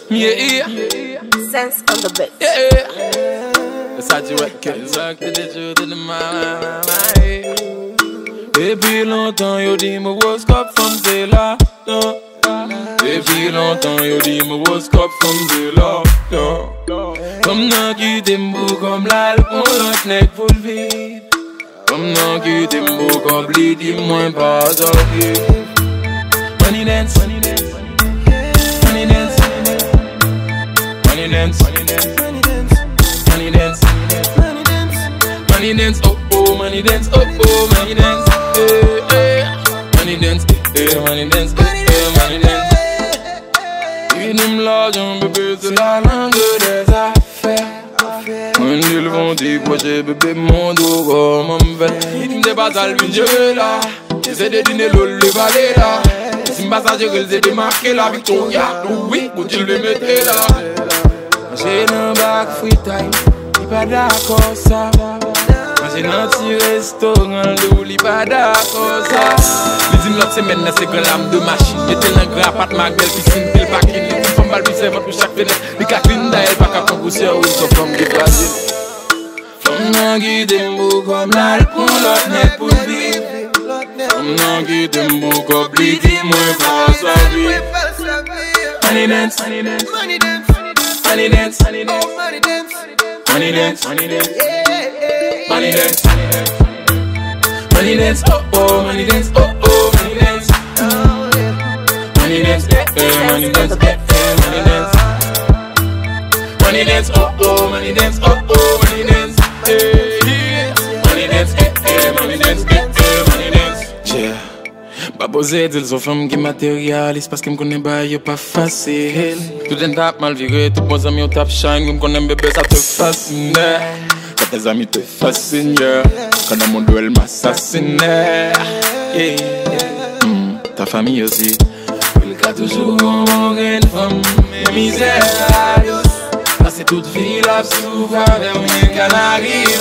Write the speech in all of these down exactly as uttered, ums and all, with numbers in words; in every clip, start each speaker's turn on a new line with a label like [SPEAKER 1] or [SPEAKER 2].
[SPEAKER 1] Yeah,
[SPEAKER 2] Sense on the bed.
[SPEAKER 1] yeah. C'est ça du wet que ça que des jours de demain. Depuis longtemps, yo dit me was cop from the la. Depuis longtemps, yo dit me was cop from the la. Comme nan qui t'aime comme l'al, on l'autre n'est pour le vide. Comme nan qui t'aime comme l'id, dis-moi pas ça. Money dance, money dance, money dance, money dance, money dance, money dance, money dance, oh oh, money dance, oh oh, money dance, eh eh, money dance, eh money dance, eh money dance. Dis-nous l'argent, bébé, c'est la langue des affaires. Quand ils vont décrocher, bébé, mon dos comme un verre. Dis-nous des batailles, une jeu là. J'essaie de dîner l'eau, le valet là. Si je passe, je vais démarquer la victoria. Oui, quand tu le mettais là. J'ai un bac free time, il pas d'accord ça. J'ai un petit restaurant, il pas d'accord ça. Les dîmes l'autre semaine, c'est grand lame de machine. Mettez un grand pat magbel, piscine, pile parking. Les femmes balles, c'est votre chaque fenêtre. Les caclines d'ailleurs, pas qu'à pousser, oui, sauf comme des Brésil. Femme n'a guidé mou comme l'al pour l'autre net pour vivre. Femme n'a guidé mou comme l'id, dis-moi pas sa vie. Money dance, money dance, money dance, money dance, money dance, money dance, money dance, money dance, money dance, money dance, oh oh, money dance, oh oh, money dance, money dance, eh, money dance, eh, money dance, money dance, oh oh, money dance, oh oh, money dance, eh, money dance, eh, eh, money dance, eh, eh, money dance. Yeah. Pas posé d'ils sont femmes qui matérialisent parce qu'ils me connaissent pas, y'a pas facile. Tout un tap mal viré, tout bon amis au tap shine, me connaissent bébé ça te fascine. Quand tes amis te fascinent, quand dans mon duel m'assassine. Yeah. Mm, ta famille aussi. Il a toujours un une femme, mes misères. Passer toute vie là, souvent vers mes canaries.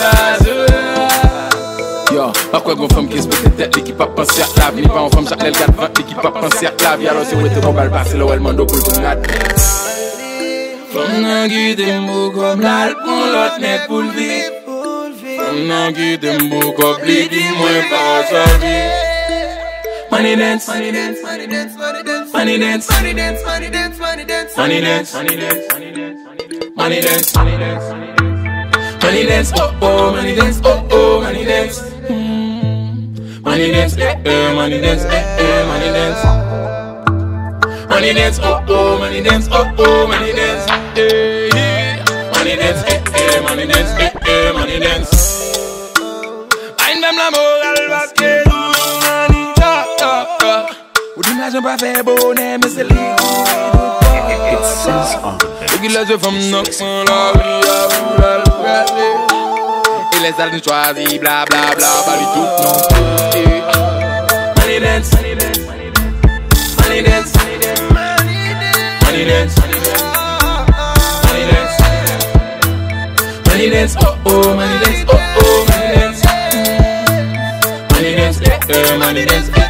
[SPEAKER 1] Yo, pas quoi qu'on femme qui se pète tête, l'équipe a pensé à la vie. Pas en femme, chaque l'aile quatre vingt, l'équipe a pensé à la vie. Alors c'est où était qu'on va le passer, là où elle m'a donné pour le tournade. Femme n'a guidé mou comme l'al pour l'autre net pour le vivre. Femme n'a guidé mou comme l'id, dis-moi pas sa vie. Money dance, money dance, money dance, money dance, money dance, money dance, money dance, money dance, money dance, money dance, money dance, money dance, money dance, oh oh, money dance, oh oh, money dance. Money dance, eh eh, money dance, eh eh, money dance. Money dance, oh oh, money dance, oh oh, money dance, eh eh. Money dance, eh eh, money dance, eh eh, money dance. Aïe même la morale parce que money talk talk. Ou d'image pas fait bonnet mais c'est libre.
[SPEAKER 3] It's sense on the bed.
[SPEAKER 1] Ou qu'il a joué femme knock sans la vie à vous la regarder. Et les salles nous choisissent, bla bla bla, bah lui tout non plus. Money dance, money dance, money dance, money dance, money dance, money dance, money dance, oh oh, money dance, oh oh, money dance, money dance, eh, money dance.